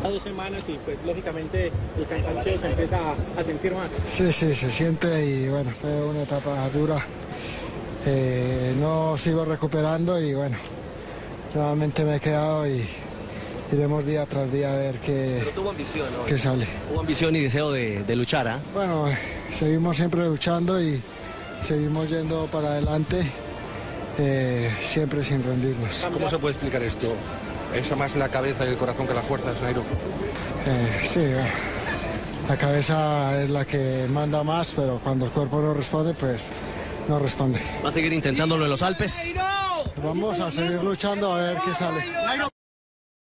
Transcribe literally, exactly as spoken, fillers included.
Dos semanas y pues lógicamente el cansancio se empieza a, a sentir más. Sí, sí, se siente y bueno, fue una etapa dura. Eh, no sigo recuperando y bueno, nuevamente me he quedado y iremos día tras día a ver qué, Pero tuvo ambición, ¿no? qué sale. Hubo ambición y deseo de, de luchar, ¿ah? ¿eh? Bueno, seguimos siempre luchando y seguimos yendo para adelante, eh, siempre sin rendirnos. ¿Cómo se puede explicar esto? ¿Es más la cabeza y el corazón que la fuerza, Nairo? Eh, sí, bueno, la cabeza es la que manda más, pero cuando el cuerpo no responde, pues no responde. ¿Va a seguir intentándolo en los Alpes? Vamos a seguir luchando a ver qué sale.